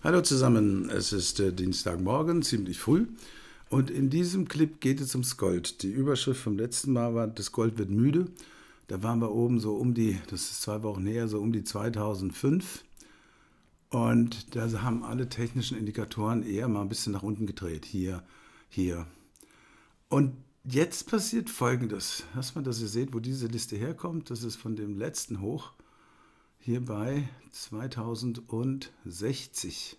Hallo zusammen, es ist Dienstagmorgen, ziemlich früh und in diesem Clip geht es ums Gold. Die Überschrift vom letzten Mal war, das Gold wird müde. Da waren wir oben so das ist 2 Wochen her, so um die 2005 und da haben alle technischen Indikatoren eher mal ein bisschen nach unten gedreht, hier, hier. Und jetzt passiert Folgendes, erstmal, dass ihr seht, wo diese Liste herkommt, das ist von dem letzten Hoch. Hier bei 2060.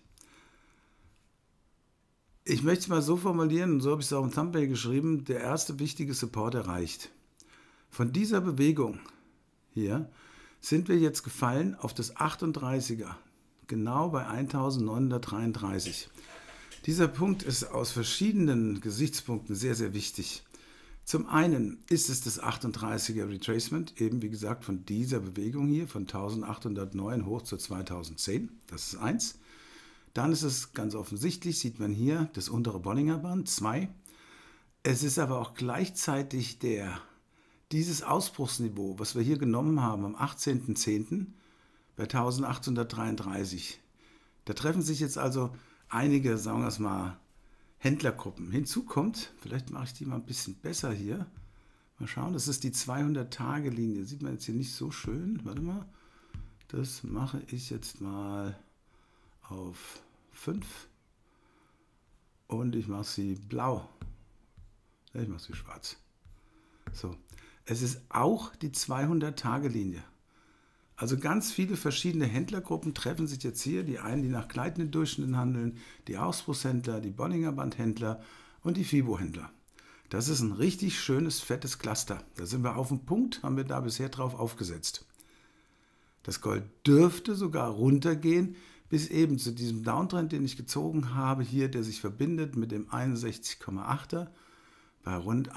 Ich möchte es mal so formulieren, und so habe ich es auch im Thumbnail geschrieben, der erste wichtige Support erreicht. Von dieser Bewegung hier sind wir jetzt gefallen auf das 38er, genau bei 1933. Dieser Punkt ist aus verschiedenen Gesichtspunkten sehr, sehr wichtig. Zum einen ist es das 38er Retracement, eben wie gesagt von dieser Bewegung hier, von 1809 hoch zu 2010, das ist 1. Dann ist es ganz offensichtlich, sieht man hier das untere Bollinger Band, 2. Es ist aber auch gleichzeitig dieses Ausbruchsniveau, was wir hier genommen haben am 18.10. bei 1833. Da treffen sich jetzt also einige, sagen wir es mal, Händlergruppen. Hinzu kommt, vielleicht mache ich die mal ein bisschen besser hier. Mal schauen, das ist die 200-Tage-Linie. Sieht man jetzt hier nicht so schön. Warte mal. Das mache ich jetzt mal auf 5. Und ich mache sie blau. Ich mache sie schwarz. So. Es ist auch die 200-Tage-Linie. Also ganz viele verschiedene Händlergruppen treffen sich jetzt hier. Die einen, die nach gleitenden Durchschnitten handeln, die Ausbruchshändler, die Bollinger Bandhändler und die FIBO-Händler. Das ist ein richtig schönes, fettes Cluster. Da sind wir auf dem Punkt, haben wir da bisher drauf aufgesetzt. Das Gold dürfte sogar runtergehen, bis eben zu diesem Downtrend, den ich gezogen habe, hier, der sich verbindet mit dem 61,8er bei rund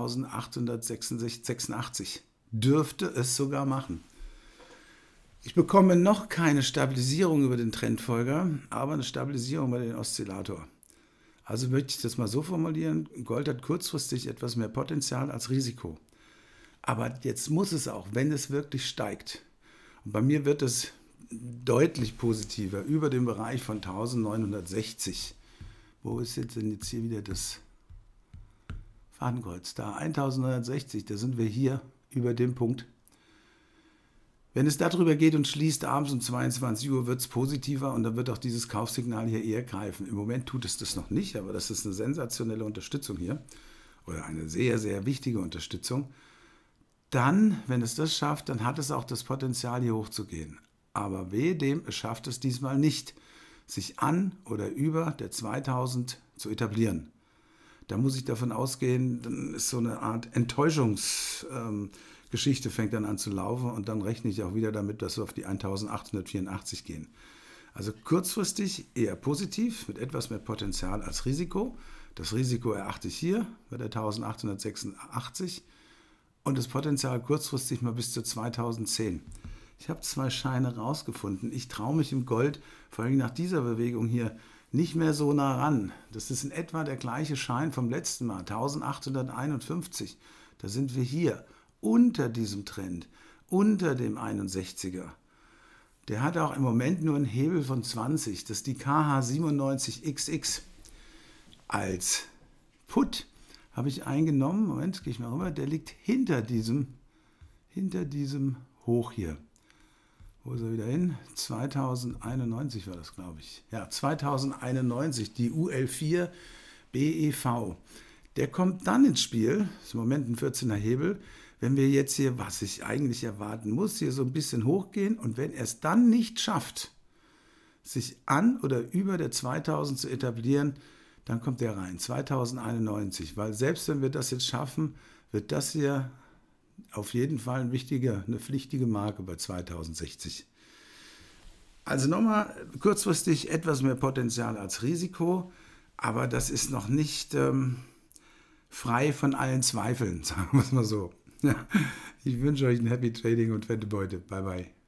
1886. Dürfte es sogar machen. Ich bekomme noch keine Stabilisierung über den Trendfolger, aber eine Stabilisierung über den Oszillator. Also möchte ich das mal so formulieren, Gold hat kurzfristig etwas mehr Potenzial als Risiko. Aber jetzt muss es auch, wenn es wirklich steigt. Und bei mir wird es deutlich positiver, über dem Bereich von 1960. Wo ist denn jetzt hier wieder das Fadenkreuz? Da, 1960, da sind wir hier über dem Punkt. Wenn es darüber geht und schließt abends um 22 Uhr, wird es positiver und dann wird auch dieses Kaufsignal hier eher greifen. Im Moment tut es das noch nicht, aber das ist eine sensationelle Unterstützung hier oder eine sehr, sehr wichtige Unterstützung. Dann, wenn es das schafft, dann hat es auch das Potenzial, hier hochzugehen. Aber wehe dem, es schafft es diesmal nicht, sich an oder über der 2000 zu etablieren. Da muss ich davon ausgehen, dann ist so eine Art Enttäuschungsgeschichte fängt dann an zu laufen und dann rechne ich auch wieder damit, dass wir auf die 1884 gehen. Also kurzfristig eher positiv, mit etwas mehr Potenzial als Risiko. Das Risiko erachte ich hier bei der 1886 und das Potenzial kurzfristig mal bis zu 2010. Ich habe 2 Scheine rausgefunden. Ich traue mich im Gold, vor allem nach dieser Bewegung hier, nicht mehr so nah ran. Das ist in etwa der gleiche Schein vom letzten Mal, 1851. Da sind wir hier, unter diesem Trend, unter dem 61er. Der hat auch im Moment nur einen Hebel von 20. Das ist die KH97XX. Als Put habe ich eingenommen, Moment, gehe ich mal rüber, der liegt hinter diesem Hoch hier. Wo ist er wieder hin? 2091 war das, glaube ich. Ja, 2091, die UL4 BEV. Der kommt dann ins Spiel, das ist im Moment ein 14er Hebel, wenn wir jetzt hier, was ich eigentlich erwarten muss, hier so ein bisschen hochgehen und wenn er es dann nicht schafft, sich an oder über der 2000 zu etablieren, dann kommt der rein, 2091. Weil selbst wenn wir das jetzt schaffen, wird das hier auf jeden Fall eine pflichtige Marke bei 2060. Also nochmal kurzfristig etwas mehr Potenzial als Risiko, aber das ist noch nicht frei von allen Zweifeln, sagen wir es mal so. Ja, ich wünsche euch ein Happy Trading und fette Beute. Bye bye.